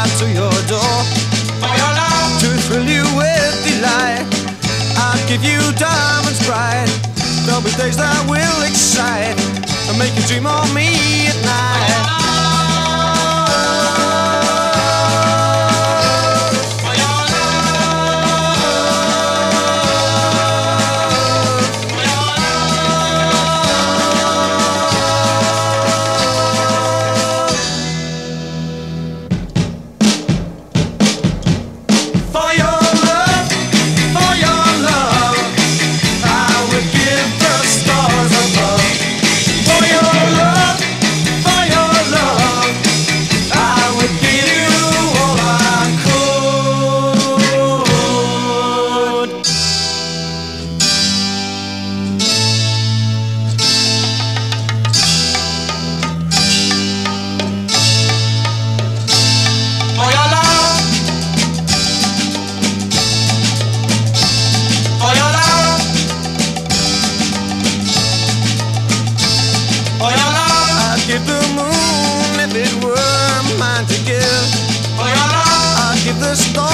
right to your door. For your love, to thrill you with delight, I'll give you diamonds bright. There'll be days that will excite and make you dream of me at night. The